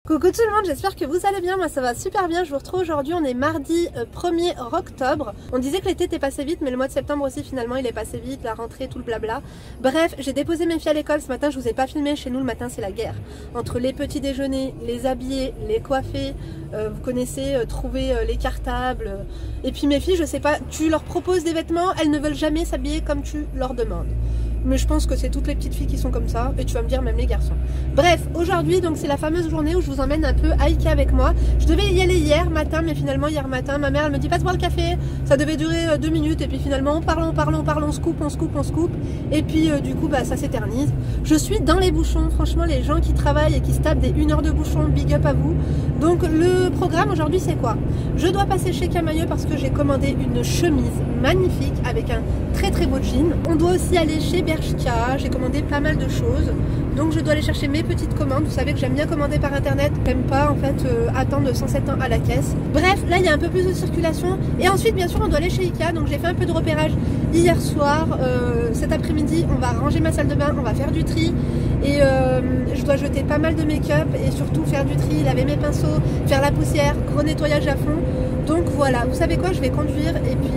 Coucou tout le monde, j'espère que vous allez bien, moi ça va super bien, je vous retrouve aujourd'hui, on est mardi 1er octobre. On disait que l'été était passé vite, mais le mois de septembre aussi finalement il est passé vite, la rentrée, tout le blabla. Bref, j'ai déposé mes filles à l'école ce matin, je vous ai pas filmé, chez nous le matin c'est la guerre. Entre les petits déjeuners, les habillés, les coiffés, vous connaissez, trouver les cartables. Et puis mes filles, je sais pas, tu leur proposes des vêtements, elles ne veulent jamais s'habiller comme tu leur demandes. Mais je pense que c'est toutes les petites filles qui sont comme ça, et tu vas me dire même les garçons. Bref, aujourd'hui donc c'est la fameuse journée où je vous emmène un peu à Ikea avec moi. Je devais y aller hier matin, mais finalement hier matin ma mère elle me dit passe boire le café. Ça devait durer 2 minutes et puis finalement on parle, on se coupe, et puis du coup bah ça s'éternise. Je suis dans les bouchons, franchement les gens qui travaillent et qui se tapent des 1 heure de bouchon, big up à vous. Donc le programme aujourd'hui c'est quoi? Je dois passer chez Camaïeu parce que j'ai commandé une chemise magnifique avec un très très beau jean. On doit aussi aller chez Bershka, j'ai commandé pas mal de choses. Donc je dois aller chercher mes petites commandes. Vous savez que j'aime bien commander par internet, j'aime pas en fait attendre 107 ans à la caisse. Bref, là il y a un peu plus de circulation. Et ensuite bien sûr on doit aller chez Ikea. Donc j'ai fait un peu de repérage hier soir. Cet après-midi on va ranger ma salle de bain, on va faire du tri. Et je dois jeter pas mal de make-up et surtout faire du tri, laver mes pinceaux, faire la poussière, gros nettoyage à fond. Donc voilà, vous savez quoi, je vais conduire et puis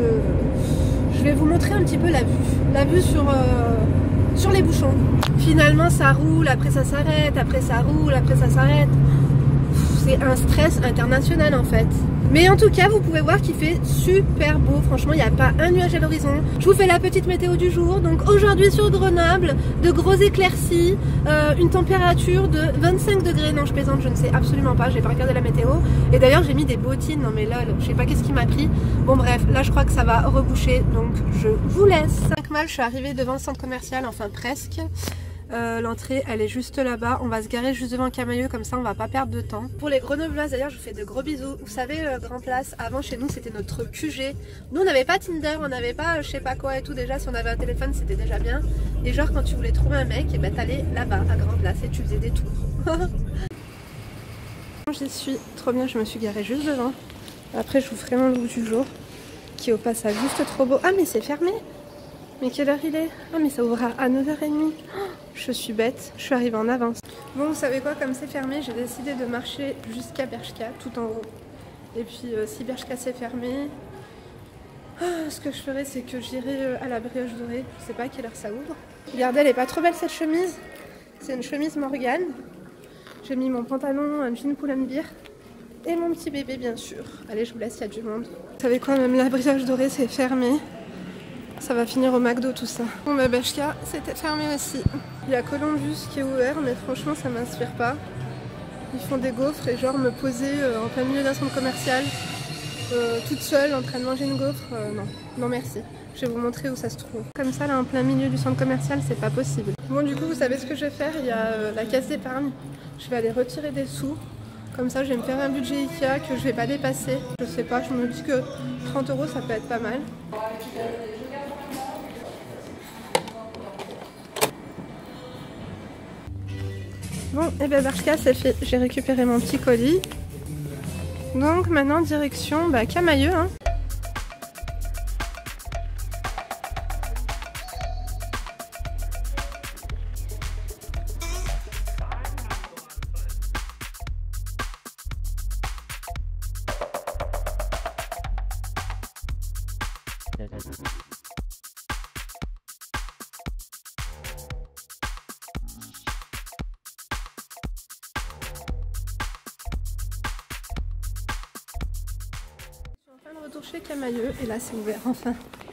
je vais vous montrer un petit peu la vue sur les bouchons. Finalement ça roule, après ça s'arrête, après ça roule, après ça s'arrête. C'est un stress international en fait. Mais en tout cas vous pouvez voir qu'il fait super beau, franchement il n'y a pas un nuage à l'horizon. Je vous fais la petite météo du jour. Donc aujourd'hui sur Grenoble, de gros éclaircies, une température de 25 degrés. Non je plaisante, je ne sais absolument pas, j'ai pas regardé la météo. Et d'ailleurs j'ai mis des bottines, non mais lol, je sais pas qu'est-ce qui m'a pris. Bon bref, là je crois que ça va reboucher, donc je vous laisse. 5 mal, je suis arrivée devant le centre commercial, enfin presque. L'entrée elle est juste là-bas, on va se garer juste devant Camaïeu, comme ça on va pas perdre de temps. Pour les Grenobloises d'ailleurs je vous fais de gros bisous. Vous savez Grand Place, avant chez nous c'était notre QG. Nous on n'avait pas Tinder, on n'avait pas je sais pas quoi et tout, déjà si on avait un téléphone c'était déjà bien. Et genre quand tu voulais trouver un mec, et ben t'allais là-bas à Grand Place et tu faisais des tours. J'y suis, trop bien, je me suis garée juste devant. Après je vous ferai mon look du jour, qui est au passage juste trop beau. Ah mais c'est fermé. Mais quelle heure il est? Ah mais ça ouvrira à 9h30. Oh, je suis bête, je suis arrivée en avance. Bon vous savez quoi, comme c'est fermé, j'ai décidé de marcher jusqu'à Bershka, tout en haut. Et puis si Bershka c'est fermé, ce que je ferai c'est que j'irai à la Brioche Dorée. Je sais pas à quelle heure ça ouvre. Regardez, elle est pas trop belle cette chemise. C'est une chemise Morgane. J'ai mis mon pantalon, un jean Pull&Bear et mon petit bébé bien sûr. Allez je vous laisse, il y a du monde. Vous savez quoi, même la Brioche Dorée c'est fermé. Ça va finir au McDo tout ça. Bon bah Bershka c'était fermé aussi. Il y a Columbus qui est ouvert mais franchement ça m'inspire pas. Ils font des gaufres et genre me poser en plein milieu d'un centre commercial toute seule en train de manger une gaufre, non merci. Je vais vous montrer où ça se trouve. Comme ça là en plein milieu du centre commercial c'est pas possible. Bon du coup vous savez ce que je vais faire, il y a la caisse d'épargne. Je vais aller retirer des sous. Comme ça je vais me faire un budget Ikea que je vais pas dépasser. Je sais pas, je me dis que 30 € ça peut être pas mal. Bon, et bien Bershka c'est fait, j'ai récupéré mon petit colis. Donc maintenant direction Camaïeu. Hein. Retour chez Camaïeu et là c'est ouvert enfin.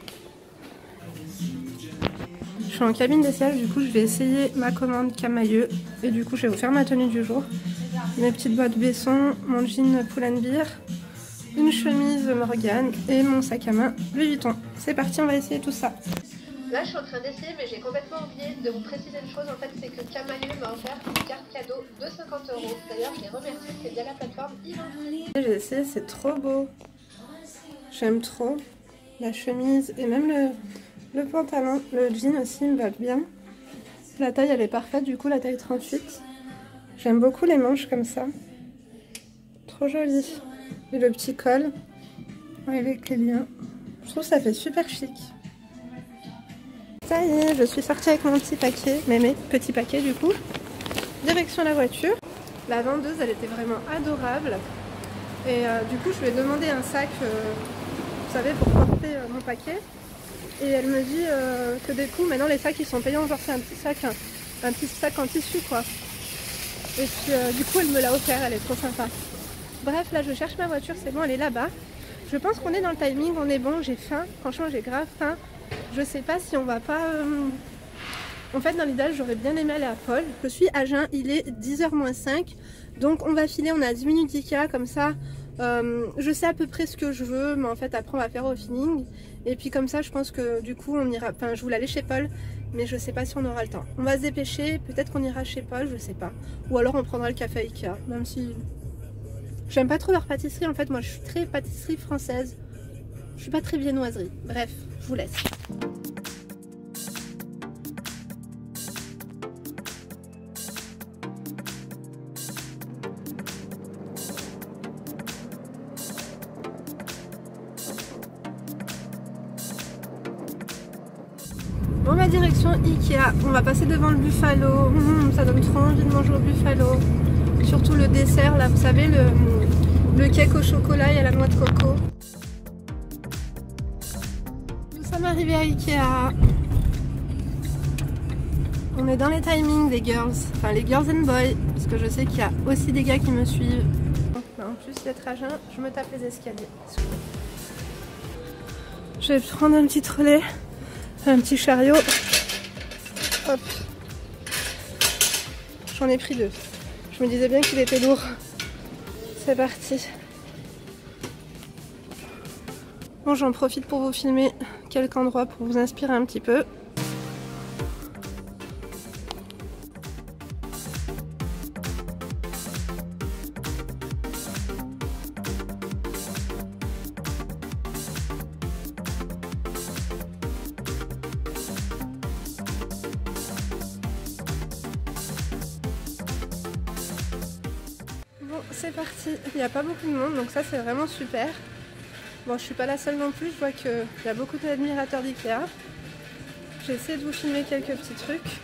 Je suis en cabine d'essayage, du coup je vais essayer ma commande Camaïeu et du coup je vais vous faire ma tenue du jour. Mes petites bottes Besson, mon jean Pull&Bear, une chemise Morgane et mon sac à main Louis Vuitton. C'est parti, on va essayer tout ça. Là je suis en train d'essayer mais j'ai complètement oublié de vous préciser une chose, en fait c'est que Camaïeu m'a offert une carte cadeau de 50 €. D'ailleurs je les remercie, c'est via la plateforme Ivanfree. J'ai essayé, c'est trop beau. J'aime trop la chemise et même le pantalon. Le jean aussi me va bien. La taille elle est parfaite, du coup la taille 38. J'aime beaucoup les manches comme ça. Trop joli. Et le petit col avec les liens. Je trouve que ça fait super chic. Ça y est, je suis sortie avec mon petit paquet, mes petits paquets du coup. Direction la voiture. La vendeuse, elle était vraiment adorable. Et du coup, je lui ai demandé un sac, vous savez, pour porter mon paquet. Et elle me dit que du coup, maintenant les sacs ils sont payants, genre c'est un petit sac en tissu quoi. Et puis du coup, elle me l'a offert, elle est trop sympa. Bref, là je cherche ma voiture, c'est bon, elle est là-bas. Je pense qu'on est dans le timing, on est bon, j'ai faim, franchement j'ai grave faim. Je sais pas si on va pas... En fait, dans l'idéal, j'aurais bien aimé aller à Paul. Je suis à Jeun, il est 10h moins 5. Donc on va filer, on a 10 minutes d'Ikea comme ça. Je sais à peu près ce que je veux, mais en fait après on va faire au feeling. Et puis comme ça je pense que du coup on ira, enfin je voulais aller chez Paul, mais je sais pas si on aura le temps. On va se dépêcher, peut-être qu'on ira chez Paul, je sais pas. Ou alors on prendra le café à Ikea, même si... J'aime pas trop leur pâtisserie en fait, moi je suis très pâtisserie française. Je suis pas très viennoiserie. Bref, je vous laisse. Bon, ma direction Ikea, on va passer devant le Buffalo. Ça donne trop envie de manger au Buffalo. Surtout le dessert là, vous savez, le cake au chocolat et à la noix de coco. Nous sommes arrivés à Ikea. On est dans les timings des girls, enfin les girls and boys, parce que je sais qu'il y a aussi des gars qui me suivent. En plus d'être à Jeun, je me tape les escaliers. Je vais prendre un petit relais. Un petit chariot. Hop. J'en ai pris 2. Je me disais bien qu'il était lourd. C'est parti. Bon, j'en profite pour vous filmer quelques endroits pour vous inspirer un petit peu. Bon, c'est parti. Il n'y a pas beaucoup de monde, donc ça c'est vraiment super. Bon, je suis pas la seule non plus, je vois qu'il y a beaucoup d'admirateurs d'Ikea. J'essaie de vous filmer quelques petits trucs.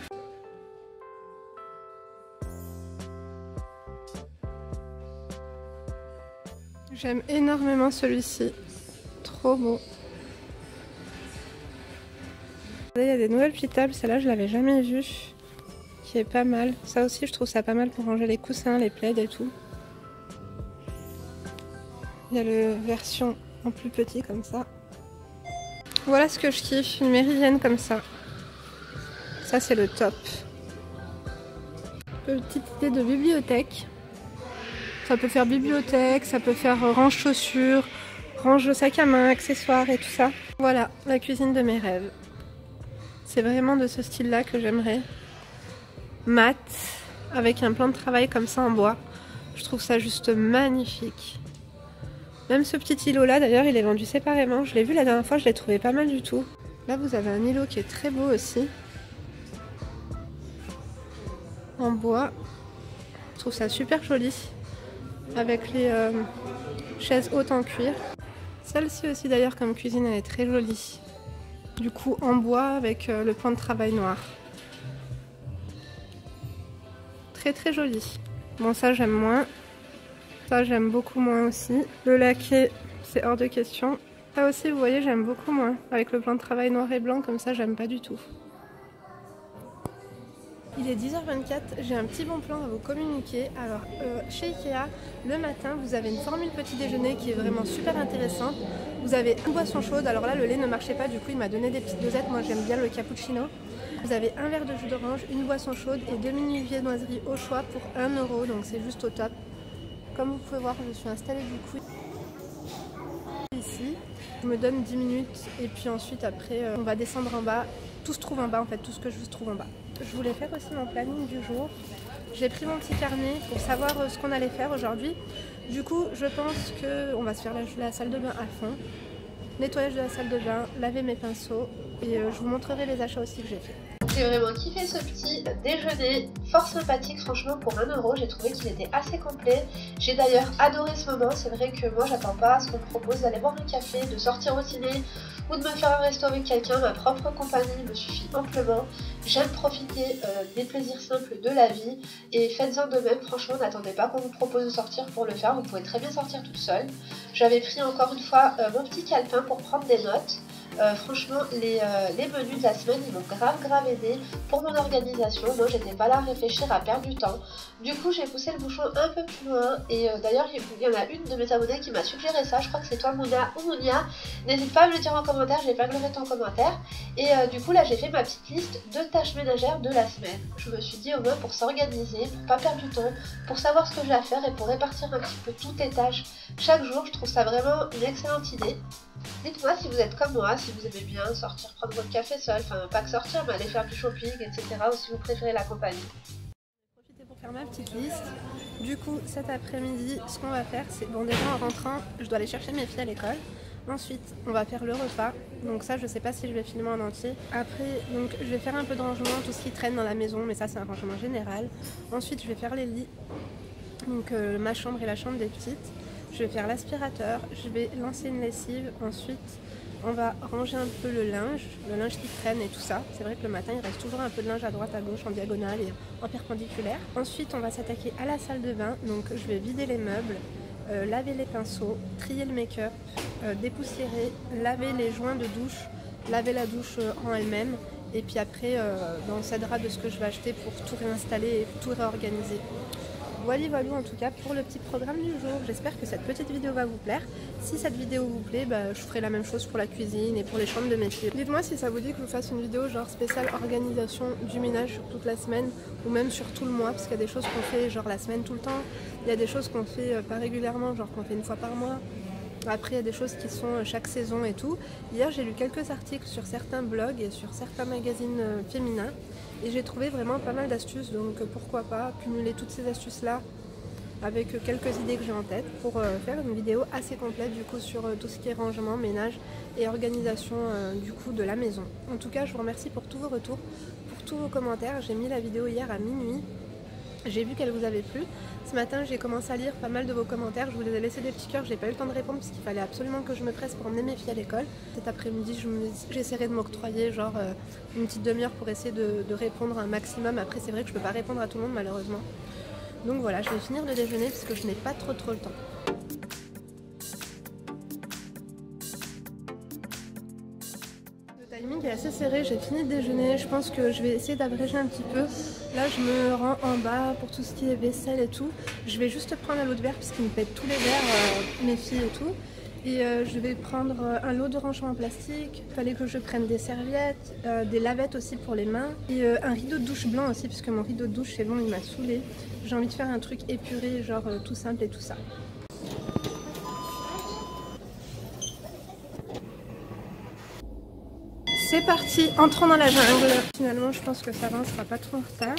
J'aime énormément celui-ci. Trop beau. Il y a des nouvelles petites tables, celle-là je l'avais jamais vue. Qui est pas mal. Ça aussi je trouve ça pas mal pour ranger les coussins, les plaids et tout. Il y a la version en plus petit comme ça. Voilà ce que je kiffe, une méridienne comme ça. Ça c'est le top. Petite idée de bibliothèque. Ça peut faire bibliothèque, ça peut faire range chaussures, range de sac à main, accessoires et tout ça. Voilà, la cuisine de mes rêves. C'est vraiment de ce style-là que j'aimerais. Mat, avec un plan de travail comme ça en bois. Je trouve ça juste magnifique. Même ce petit îlot-là, d'ailleurs, il est vendu séparément. Je l'ai vu la dernière fois, je l'ai trouvé pas mal du tout. Là, vous avez un îlot qui est très beau aussi. En bois. Je trouve ça super joli. Avec les chaises hautes en cuir. Celle-ci aussi, d'ailleurs, comme cuisine, elle est très jolie. Du coup, en bois avec le plan de travail noir. Très très joli. Bon, ça, j'aime moins. Ça j'aime beaucoup moins aussi. Le laqué c'est hors de question. Ça aussi vous voyez j'aime beaucoup moins. Avec le plan de travail noir et blanc comme ça j'aime pas du tout. Il est 10h24, j'ai un petit bon plan à vous communiquer. Alors chez Ikea, le matin vous avez une formule petit déjeuner qui est vraiment super intéressante. Vous avez une boisson chaude, alors là le lait ne marchait pas, du coup il m'a donné des petites dosettes, moi j'aime bien le cappuccino. Vous avez un verre de jus d'orange, une boisson chaude et 2 mini viennoiseries au choix pour 1 €, donc c'est juste au top. Comme vous pouvez voir, je suis installée du coup ici. Je me donne 10 minutes et puis ensuite après on va descendre en bas. Tout se trouve en bas en fait, tout ce que je trouve en bas. Je voulais faire aussi mon planning du jour. J'ai pris mon petit carnet pour savoir ce qu'on allait faire aujourd'hui. Du coup, je pense qu'on va se faire la salle de bain à fond. Nettoyage de la salle de bain, laver mes pinceaux et je vous montrerai les achats aussi que j'ai fait. J'ai vraiment kiffé ce petit déjeuner, fort sympathique franchement pour 1 €, j'ai trouvé qu'il était assez complet. J'ai d'ailleurs adoré ce moment, c'est vrai que moi j'attends pas à ce qu'on me propose d'aller boire un café, de sortir au ciné ou de me faire un resto avec quelqu'un, ma propre compagnie me suffit amplement. J'aime profiter des plaisirs simples de la vie et faites-en de même, franchement n'attendez pas qu'on vous propose de sortir pour le faire, vous pouvez très bien sortir toute seule. J'avais pris encore une fois mon petit calepin pour prendre des notes. Franchement les menus de la semaine ils m'ont grave aidé pour mon organisation. Moi j'étais pas là à réfléchir, à perdre du temps. Du coup j'ai poussé le bouchon un peu plus loin et d'ailleurs il y en a une de mes abonnés qui m'a suggéré ça, je crois que c'est toi Mouna ou Mounia. N'hésite pas à me le dire en commentaire, j'ai pas gloré ton commentaire. Et du coup là j'ai fait ma petite liste de tâches ménagères de la semaine. Je me suis dit au moins pour s'organiser, pour pas perdre du temps, pour savoir ce que j'ai à faire et pour répartir un petit peu toutes les tâches chaque jour, je trouve ça vraiment une excellente idée. Dites-moi si vous êtes comme moi, si vous aimez bien sortir prendre votre café seul, enfin pas que sortir mais aller faire du shopping etc. ou si vous préférez la compagnie. Profitez pour faire ma petite liste. Du coup cet après-midi ce qu'on va faire c'est, bon déjà en rentrant je dois aller chercher mes filles à l'école. Ensuite on va faire le repas, donc ça je sais pas si je vais filmer en entier. Après donc je vais faire un peu de rangement, tout ce qui traîne dans la maison mais ça c'est un rangement général. Ensuite je vais faire les lits, donc ma chambre et la chambre des petites. Je vais faire l'aspirateur, je vais lancer une lessive, ensuite on va ranger un peu le linge qui traîne et tout ça. C'est vrai que le matin il reste toujours un peu de linge à droite, à gauche, en diagonale et en perpendiculaire. Ensuite on va s'attaquer à la salle de bain, donc je vais vider les meubles, laver les pinceaux, trier le make-up, dépoussiérer, laver les joints de douche, laver la douche en elle-même et puis après on s'aidera de ce que je vais acheter pour tout réinstaller et tout réorganiser. Voilà en tout cas pour le petit programme du jour. J'espère que cette petite vidéo va vous plaire. Si cette vidéo vous plaît, je ferai la même chose pour la cuisine et pour les chambres de mes filles. Dites-moi si ça vous dit que je vous fasse une vidéo genre spéciale organisation du ménage sur toute la semaine ou même sur tout le mois, parce qu'il y a des choses qu'on fait genre la semaine tout le temps, il y a des choses qu'on fait pas régulièrement, genre qu'on fait une fois par mois. Après il y a des choses qui sont chaque saison et tout. Hier j'ai lu quelques articles sur certains blogs et sur certains magazines féminins et j'ai trouvé vraiment pas mal d'astuces, donc pourquoi pas cumuler toutes ces astuces là avec quelques idées que j'ai en tête pour faire une vidéo assez complète du coup sur tout ce qui est rangement, ménage et organisation du coup de la maison. En tout cas je vous remercie pour tous vos retours, pour tous vos commentaires. J'ai mis la vidéo hier à minuit. J'ai vu qu'elle vous avait plu. Ce matin j'ai commencé à lire pas mal de vos commentaires, je vous les ai laissé des petits cœurs, j'ai pas eu le temps de répondre parce qu'il fallait absolument que je me presse pour emmener mes filles à l'école. Cet après-midi j'essaierai de m'octroyer genre une petite demi-heure pour essayer de répondre un maximum. Après c'est vrai que je peux pas répondre à tout le monde malheureusement. Donc voilà, je vais finir de déjeuner puisque je n'ai pas trop le temps. Le timing est assez serré, j'ai fini de déjeuner, je pense que je vais essayer d'abréger un petit peu. Là je me rends en bas pour tout ce qui est vaisselle et tout. Je vais juste prendre un lot de verre puisqu'ils me pètent tous les verres, mes filles et tout. Et je vais prendre un lot de rangement en plastique. Il fallait que je prenne des serviettes, des lavettes aussi pour les mains. Et un rideau de douche blanc aussi puisque mon rideau de douche c'est bon, il m'a saoulé. J'ai envie de faire un truc épuré, genre tout simple et tout ça. C'est parti, entrons dans la jungle. Finalement je pense que ça va, on sera pas trop en retard.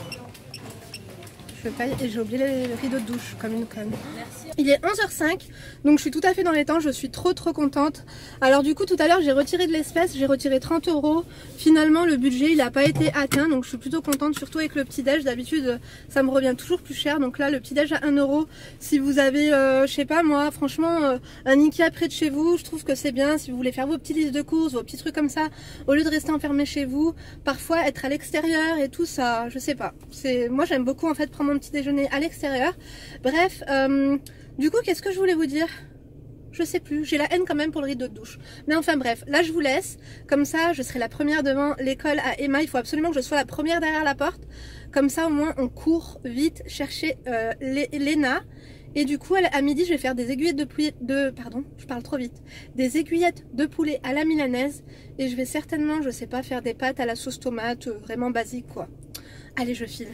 Je paye et j'ai oublié les rideaux de douche comme une conne. Il est 11h05, donc je suis tout à fait dans les temps, je suis trop contente. Alors du coup tout à l'heure j'ai retiré de l'espèce, j'ai retiré 30 €. Finalement le budget il n'a pas été atteint, donc je suis plutôt contente, surtout avec le petit déj. D'habitude ça me revient toujours plus cher, donc là le petit déj à 1 €. Si vous avez, je sais pas moi, franchement un Ikea près de chez vous, je trouve que c'est bien. Si vous voulez faire vos petites listes de courses, vos petits trucs comme ça, au lieu de rester enfermé chez vous, parfois être à l'extérieur et tout ça, je sais pas. Moi j'aime beaucoup en fait prendre mon petit déjeuner à l'extérieur. Bref, du coup, qu'est-ce que je voulais vous dire? Je sais plus, j'ai la haine quand même pour le rideau de douche. Mais enfin bref, là je vous laisse. Comme ça, je serai la première devant l'école à Emma. Il faut absolument que je sois la première derrière la porte. Comme ça, au moins, on court vite chercher Léna. Et du coup, à midi, je vais faire des aiguillettes pardon, je parle trop vite. Des aiguillettes de poulet à la milanaise. Et je vais certainement, je sais pas, faire des pâtes à la sauce tomate, vraiment basique quoi. Allez, je file.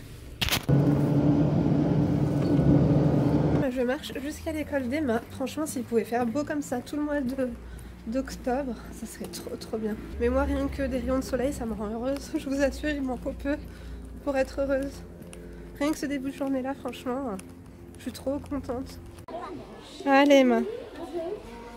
Je marche jusqu'à l'école d'Emma. Franchement, s'il pouvait faire beau comme ça tout le mois d'octobre, ça serait trop bien. Mais moi, rien que des rayons de soleil, ça me rend heureuse. Je vous assure, il m'en faut peu pour être heureuse. Rien que ce début de journée là, franchement, je suis trop contente. Allez Emma,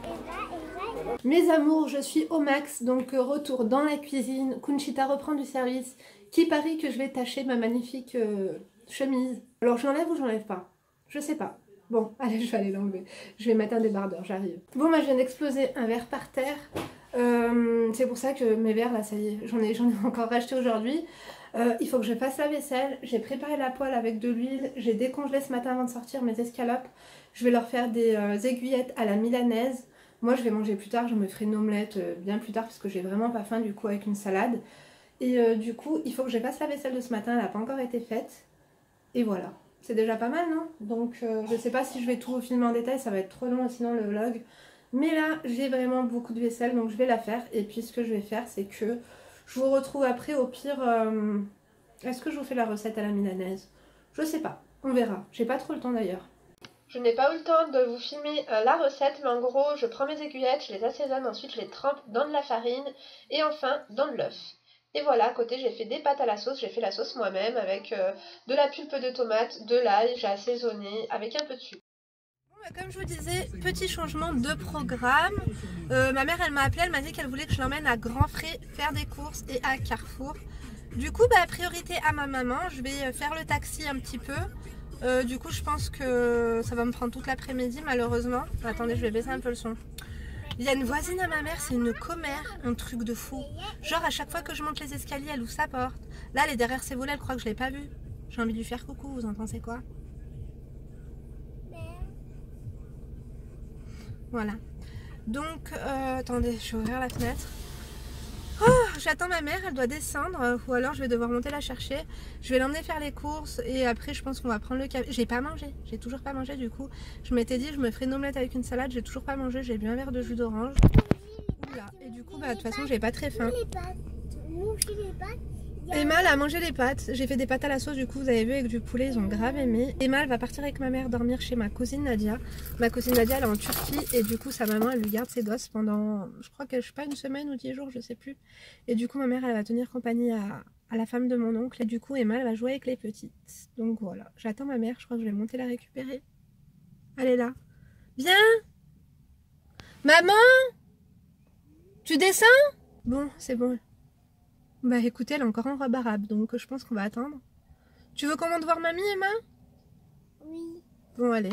Mes amours, je suis au max, donc retour dans la cuisine. Conchita reprend du service. Qui parie que je vais tâcher ma magnifique chemise. Alors j'enlève ou j'enlève pas? Je sais pas. Bon, allez, je vais aller l'enlever. Je vais mettre un débardeur, j'arrive. Bon, moi je viens d'exploser un verre par terre. C'est pour ça que mes verres, là, ça y est, j'en ai encore racheté aujourd'hui. Il faut que je fasse la vaisselle. J'ai préparé la poêle avec de l'huile. J'ai décongelé ce matin avant de sortir mes escalopes. Je vais leur faire des aiguillettes à la milanaise. Moi, je vais manger plus tard. Je me ferai une omelette bien plus tard parce que j'ai vraiment pas faim du coup avec une salade. Et du coup, il faut que je fasse la vaisselle de ce matin. Elle n'a pas encore été faite. Et voilà. C'est déjà pas mal, non? Donc, je sais pas si je vais tout filmer en détail. Ça va être trop long sinon le vlog. Mais là, j'ai vraiment beaucoup de vaisselle. Donc, je vais la faire. Et puis, ce que je vais faire, c'est que je vous retrouve après. Au pire, est-ce que je vous fais la recette à la milanaise? Je sais pas. On verra. J'ai pas trop le temps d'ailleurs. Je n'ai pas eu le temps de vous filmer la recette, mais en gros, je prends mes aiguillettes, je les assaisonne, ensuite je les trempe dans de la farine et enfin dans de l'œuf. Et voilà, à côté, j'ai fait des pâtes à la sauce, j'ai fait la sauce moi-même avec de la pulpe de tomate, de l'ail, j'ai assaisonné avec un peu de sucre. Bon, bah, comme je vous disais, petit changement de programme. Ma mère, elle m'a appelé, elle m'a dit qu'elle voulait que je l'emmène à Grand Frais faire des courses et à Carrefour. Du coup, bah, priorité à ma maman, je vais faire le taxi un petit peu. Du coup je pense que ça va me prendre toute l'après-midi malheureusement. Attendez, je vais baisser un peu le son. Il y a une voisine à ma mère, c'est une commère, un truc de fou. Genre à chaque fois que je monte les escaliers, elle ouvre sa porte. Là elle est derrière ses volets, elle croit que je l'ai pas vue. J'ai envie de lui faire coucou, vous en pensez quoi? Voilà. Donc attendez, je vais ouvrir la fenêtre. Oh, j'attends ma mère, elle doit descendre ou alors je vais devoir monter la chercher. Je vais l'emmener faire les courses et après je pense qu'on va prendre le café. J'ai pas mangé, j'ai toujours pas mangé du coup. Je m'étais dit je me ferai une omelette avec une salade, j'ai toujours pas mangé, j'ai bu un verre de jus d'orange. Et du coup bah de toute façon j'ai pas très faim. Emma elle a mangé les pâtes, j'ai fait des pâtes à la sauce du coup vous avez vu avec du poulet, ils ont grave aimé. Emma elle va partir avec ma mère dormir chez ma cousine Nadia. Ma cousine Nadia elle est en Turquie et du coup sa maman elle lui garde ses gosses pendant je crois que je sais pas une semaine ou 10 jours je sais plus. Et du coup ma mère elle va tenir compagnie à la femme de mon oncle et du coup Emma elle va jouer avec les petites. Donc voilà, j'attends ma mère, je crois que je vais monter la récupérer. Elle est là. Viens maman, tu descends? Bon c'est bon. Bah écoutez, elle est encore en robe arabe, donc je pense qu'on va attendre. Tu veux qu'on monte voir mamie, Emma? Oui. Bon, allez.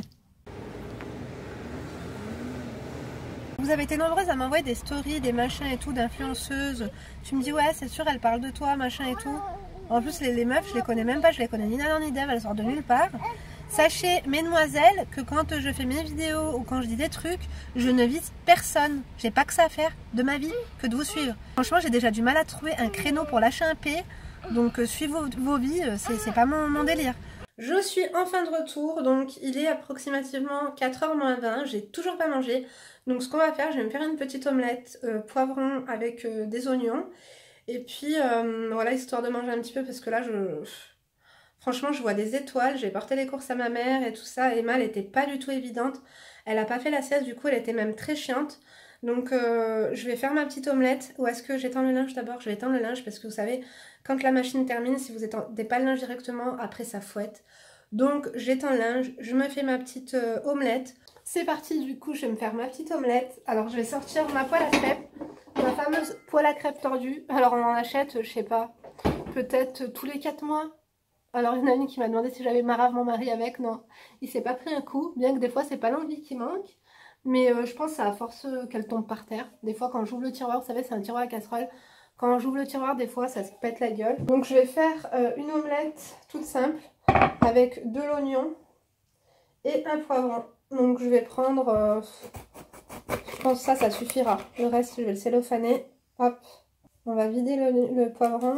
Vous avez été nombreuses à m'envoyer des stories, des machins et tout, d'influenceuses. Tu me dis, ouais, c'est sûr, elle parle de toi, machin et tout. En plus, les meufs, je les connais même pas, je les connais ni Nana ni Dev, elles sortent de nulle part. Sachez, mesdemoiselles, que quand je fais mes vidéos ou quand je dis des trucs, je ne vise personne. J'ai pas que ça à faire de ma vie que de vous suivre. Franchement, j'ai déjà du mal à trouver un créneau pour lâcher un P. Donc, suivez vos vies, c'est pas mon délire. Je suis enfin de retour, donc il est approximativement 4h moins 20, j'ai toujours pas mangé. Donc ce qu'on va faire, je vais me faire une petite omelette poivron avec des oignons. Et puis voilà, histoire de manger un petit peu parce que là, franchement, je vois des étoiles. J'ai porté les courses à ma mère et tout ça. Emma, elle était pas du tout évidente. Elle a pas fait la sieste, du coup, elle était même très chiante. Donc, je vais faire ma petite omelette. Ou est-ce que j'étends le linge d'abord? Je vais étendre le linge parce que vous savez, quand la machine termine, si vous étendez pas le linge directement, après ça fouette. Donc, j'étends le linge. Je me fais ma petite omelette. C'est parti, du coup, je vais me faire ma petite omelette. Alors, je vais sortir ma poêle à crêpes. Ma fameuse poêle à crêpes tordue. Alors, on en achète, je sais pas, peut-être tous les 4 mois. Alors il y en a une qui m'a demandé si j'avais marave mon mari avec. Non, il s'est pas pris un coup, bien que des fois c'est pas l'envie qui manque. Mais je pense que c'est à force qu'elle tombe par terre. Des fois quand j'ouvre le tiroir, vous savez c'est un tiroir à casserole. Quand j'ouvre le tiroir des fois ça se pète la gueule. Donc je vais faire une omelette toute simple avec de l'oignon et un poivron. Donc je vais prendre, je pense que ça suffira. Le reste je vais le cellophaner. Hop, on va vider le poivron.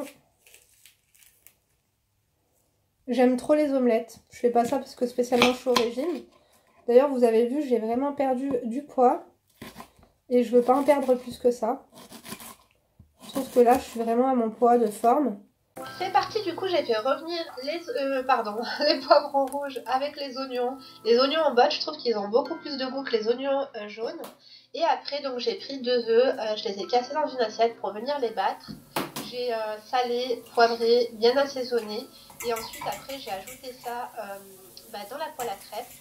J'aime trop les omelettes. Je fais pas ça parce que spécialement je suis au régime. D'ailleurs, vous avez vu, j'ai vraiment perdu du poids. Et je veux pas en perdre plus que ça. Je trouve que là, je suis vraiment à mon poids de forme. C'est parti, du coup, j'ai fait revenir les poivrons rouges avec les oignons. Les oignons en botte, je trouve qu'ils ont beaucoup plus de goût que les oignons jaunes. Et après, donc j'ai pris 2 œufs, je les ai cassés dans une assiette pour venir les battre. J'ai salé, poivré, bien assaisonné. Et ensuite, après, j'ai ajouté ça dans la poêle à crêpes pour faire ma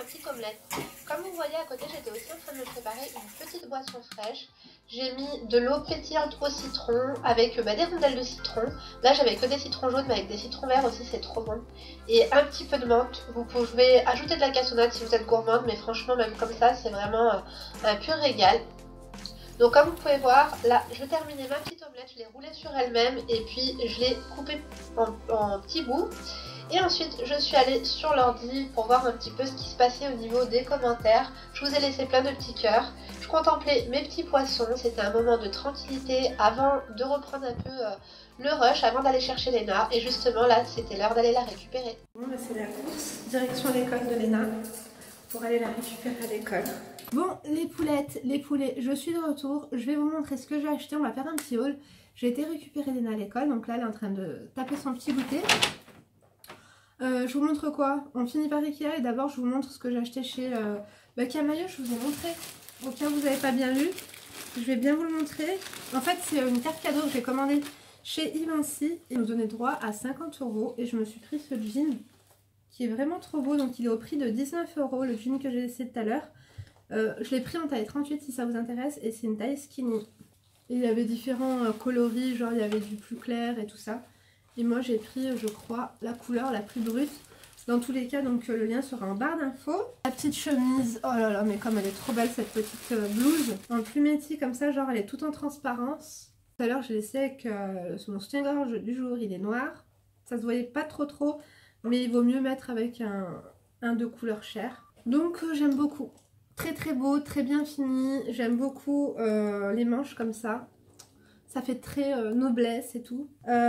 petite omelette. Comme vous voyez à côté, j'étais aussi en train de me préparer une petite boisson fraîche. J'ai mis de l'eau pétillante au citron avec des rondelles de citron. Là j'avais que des citrons jaunes, mais avec des citrons verts aussi c'est trop bon. Et un petit peu de menthe. Vous pouvez ajouter de la cassonade si vous êtes gourmande, mais franchement même comme ça c'est vraiment un pur régal. Donc comme vous pouvez voir, là je vais terminer ma petite omelette, je l'ai roulée sur elle-même et puis je l'ai coupée en petits bouts. Et ensuite je suis allée sur l'ordi pour voir un petit peu ce qui se passait au niveau des commentaires. Je vous ai laissé plein de petits cœurs. Je contemplais mes petits poissons, c'était un moment de tranquillité avant de reprendre un peu le rush, avant d'aller chercher Léna. Et justement là c'était l'heure d'aller la récupérer. Bon bah c'est la course, direction l'école de Léna pour aller la récupérer à l'école. Bon les poulettes, les poulets, je suis de retour. Je vais vous montrer ce que j'ai acheté, on va faire un petit haul. J'ai été récupérer Léna à l'école, donc là elle est en train de taper son petit goûter. Je vous montre quoi? On finit par Ikea et d'abord je vous montre ce que j'ai acheté chez Camaïeu. Je vous ai montré, au cas où vous n'avez pas bien lu, je vais bien vous le montrer. En fait c'est une carte cadeau que j'ai commandée chez Ivancy et nous donnait droit à 50 € et je me suis pris ce jean qui est vraiment trop beau, donc il est au prix de 19 €, le jean que j'ai laissé tout à l'heure. Je l'ai pris en taille 38 si ça vous intéresse et c'est une taille skinny. Et il y avait différents coloris, genre il y avait du plus clair et tout ça. Et moi j'ai pris, je crois, la couleur la plus brute. Dans tous les cas, donc le lien sera en barre d'infos. La petite chemise, oh là là, mais comme elle est trop belle cette petite blouse. En plumetti comme ça, genre elle est toute en transparence. Tout à l'heure j'ai laissé avec mon soutien-gorge du jour, il est noir. Ça se voyait pas trop, mais il vaut mieux mettre avec un de couleur chair. Donc j'aime beaucoup. Très beau, très bien fini. J'aime beaucoup les manches comme ça. Ça fait très noblesse et tout.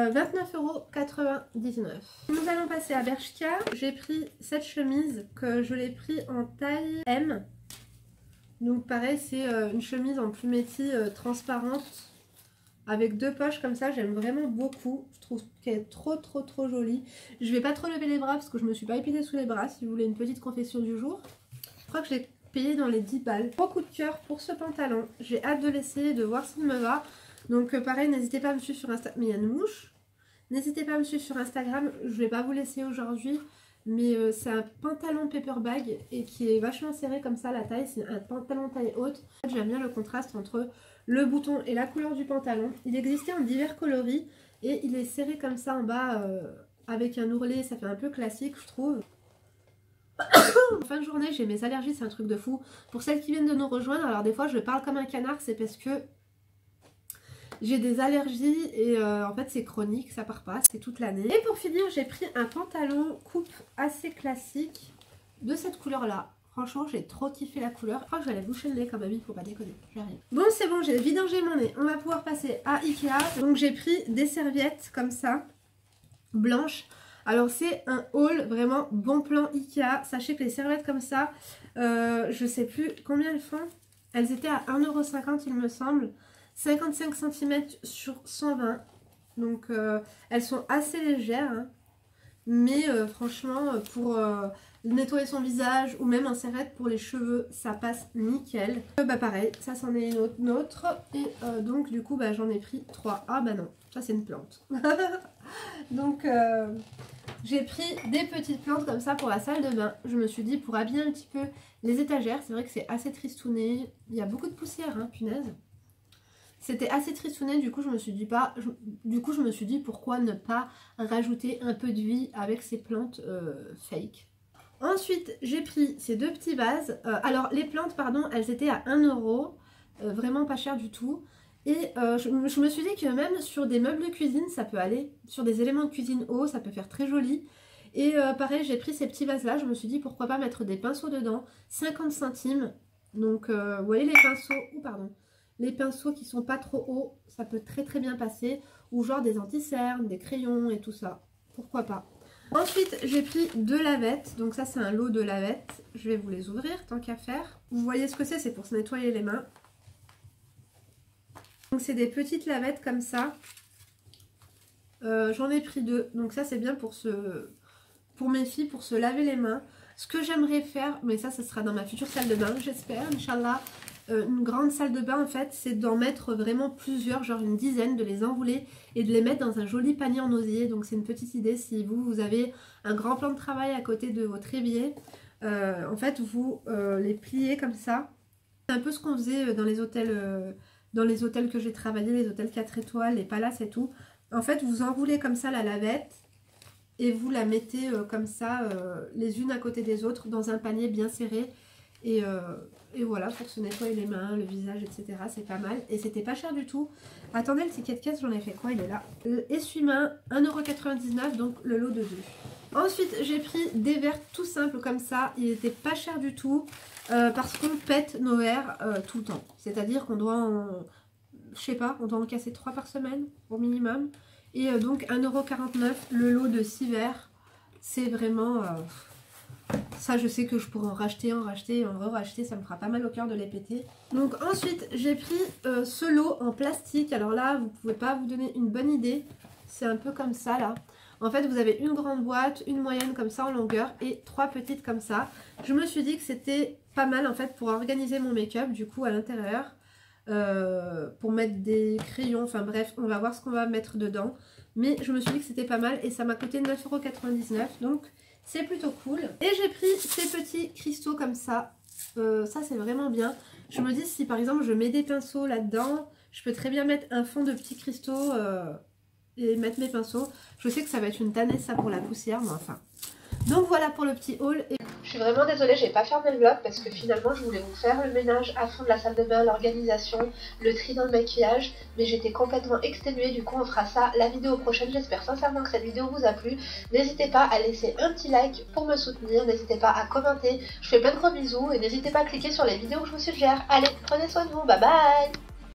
29,99 €. Nous allons passer à Bershka. J'ai pris cette chemise que je l'ai pris en taille M. Donc pareil, c'est une chemise en plumetti transparente avec deux poches comme ça. J'aime vraiment beaucoup. Je trouve qu'elle est trop jolie. Je vais pas trop lever les bras parce que je me suis pas épilée sous les bras. Si vous voulez une petite confession du jour. Je crois que je l'ai payé dans les 10 balles. Gros coup de cœur pour ce pantalon. J'ai hâte de l'essayer, de voir s'il me va. Donc pareil, n'hésitez pas à me suivre sur Instagram. Mais il y a une mouche. N'hésitez pas à me suivre sur Instagram. Je vais pas vous laisser aujourd'hui. Mais c'est un pantalon paperbag et qui est vachement serré comme ça la taille. C'est un pantalon taille haute. En fait, j'aime bien le contraste entre le bouton et la couleur du pantalon. Il existait en divers coloris. Et il est serré comme ça en bas avec un ourlet. Ça fait un peu classique je trouve. En fin de journée j'ai mes allergies, c'est un truc de fou. Pour celles qui viennent de nous rejoindre, alors des fois je parle comme un canard, c'est parce que j'ai des allergies et en fait c'est chronique, ça part pas, c'est toute l'année. Et pour finir j'ai pris un pantalon coupe assez classique de cette couleur là. Franchement j'ai trop kiffé la couleur. Je crois que je vais aller boucher le nez comme mamie, faut pas déconner, j'arrive. Bon c'est bon, j'ai vidangé mon nez, on va pouvoir passer à Ikea. Donc j'ai pris des serviettes comme ça, blanches. Alors c'est un haul vraiment bon plan Ikea. Sachez que les serviettes comme ça, je sais plus combien elles font. Elles étaient à 1,50 € il me semble. 55 cm sur 120. Donc elles sont assez légères. Hein. Mais franchement pour nettoyer son visage ou même en serviette pour les cheveux, ça passe nickel. Bah pareil, ça c'en est une autre. Et donc du coup bah, j'en ai pris 3. Ah bah non, ça c'est une plante. Donc j'ai pris des petites plantes comme ça pour la salle de bain. Je me suis dit pour habiller un petit peu les étagères. C'est vrai que c'est assez tristouné. Il y a beaucoup de poussière, hein, punaise. C'était assez tristouné, du coup je me suis dit pourquoi ne pas rajouter un peu de vie avec ces plantes fake. Ensuite j'ai pris ces deux petits vases. Alors les plantes pardon, elles étaient à 1 €, vraiment pas cher du tout. Et je me suis dit que même sur des meubles de cuisine ça peut aller, sur des éléments de cuisine hauts ça peut faire très joli. Et pareil j'ai pris ces petits vases là, je me suis dit pourquoi pas mettre des pinceaux dedans, 50 centimes. Donc vous voyez les pinceaux, les pinceaux qui sont pas trop hauts, ça peut très bien passer. Ou genre des anti-cernes, des crayons et tout ça, pourquoi pas. Ensuite j'ai pris deux lavettes, donc ça c'est un lot de lavettes. Je vais vous les ouvrir tant qu'à faire. Vous voyez ce que c'est pour se nettoyer les mains. Donc c'est des petites lavettes comme ça. J'en ai pris deux, donc ça c'est bien pour mes filles, pour se laver les mains. Ce que j'aimerais faire, mais ça sera dans ma future salle de bain, j'espère, Inch'Allah. Une grande salle de bain en fait, c'est d'en mettre vraiment plusieurs, genre une dizaine, de les enrouler et de les mettre dans un joli panier en osier. Donc c'est une petite idée si vous avez un grand plan de travail à côté de votre évier. En fait, vous les pliez comme ça. C'est un peu ce qu'on faisait dans les hôtels que j'ai travaillé, les hôtels 4 étoiles, les palaces et tout. En fait, vous enroulez comme ça la lavette et vous la mettez comme ça, les unes à côté des autres, dans un panier bien serré. Et voilà, pour se nettoyer les mains, le visage, etc. C'est pas mal. Et c'était pas cher du tout. Attendez, le ticket de caisse, j'en ai fait quoi? Il est là. Essuie-main, 1,99 €, donc le lot de 2. Ensuite, j'ai pris des verres tout simples comme ça. Ils n'étaient pas chers du tout. Parce qu'on pète nos verres tout le temps. C'est-à-dire qu'on doit je sais pas, on doit en casser 3 par semaine au minimum. Et donc 1,49 € le lot de 6 verres. C'est vraiment... ça, je sais que je pourrais en racheter, en re-racheter, ça me fera pas mal au cœur de les péter. Donc ensuite, j'ai pris ce lot en plastique. Alors là, vous pouvez pas vous donner une bonne idée. C'est un peu comme ça là. En fait, vous avez une grande boîte, une moyenne comme ça en longueur et 3 petites comme ça. Je me suis dit que c'était pas mal en fait pour organiser mon make-up du coup à l'intérieur. Pour mettre des crayons, enfin bref, on va voir ce qu'on va mettre dedans. Mais je me suis dit que c'était pas mal et ça m'a coûté 9,99 €. Donc c'est plutôt cool. Et j'ai pris ces petits cristaux comme ça. Ça c'est vraiment bien. Je me dis si par exemple je mets des pinceaux là-dedans, je peux très bien mettre un fond de petits cristaux et mettre mes pinceaux. Je sais que ça va être une tannée ça pour la poussière, mais enfin. Donc voilà pour le petit haul. Et... je suis vraiment désolée, j'ai pas fermé le vlog parce que finalement je voulais vous faire le ménage à fond de la salle de bain, l'organisation, le tri dans le maquillage, mais j'étais complètement exténuée, du coup on fera ça la vidéo prochaine. J'espère sincèrement que cette vidéo vous a plu. N'hésitez pas à laisser un petit like pour me soutenir, n'hésitez pas à commenter, je fais plein de gros bisous et n'hésitez pas à cliquer sur les vidéos que je vous suggère. Allez, prenez soin de vous, bye bye.